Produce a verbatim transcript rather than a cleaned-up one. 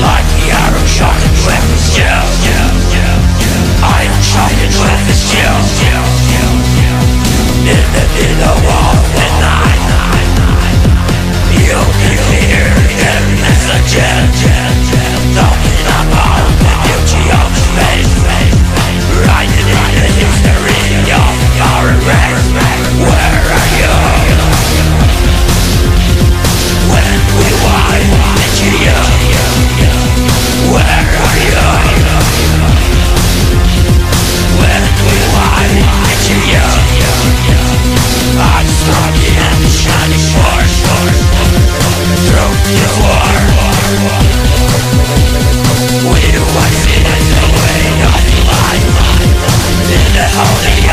Like the arrow shocking with the steel. I am shocking with the steel. In the middle of the night, you can hear the messages talking about the beauty of space, writing in the history of our race. Where are you? When we wipe into you, where are you? When we wipe into you, I'm stuck in the shining force through the war. We watch it as the way of life in the holy